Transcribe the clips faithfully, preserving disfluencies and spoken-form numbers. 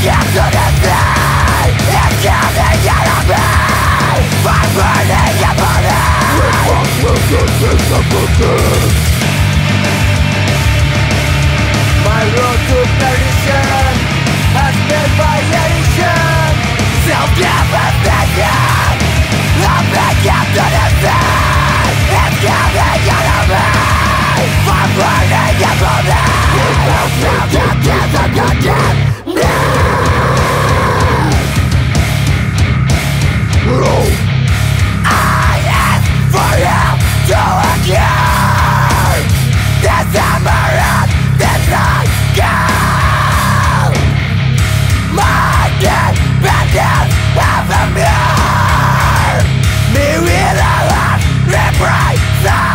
My road to perdition has been violation. Self-devastation, I'm back up to the sun. It's coming out of me. I'm burning up on me. I ask for help to cure this amaranth, this life girl. My dependence of a mirror, me with a lot reprisal.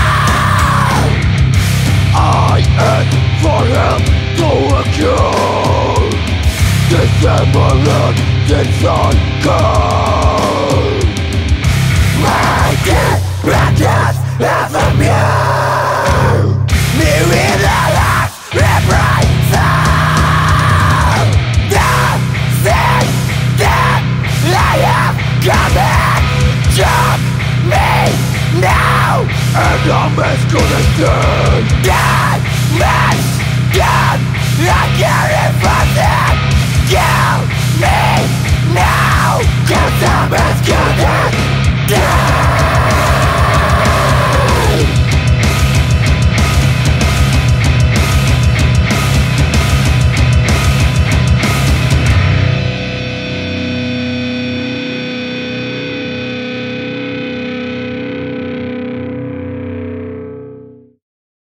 I ask for help to cure this amaranth, this life girl. My dependence of a mirror, me with a lot reprisal. Coming, jump me now, and I'm as good as dead. Dead man's dead, I can't find it. Kill me now, cause I'm as good as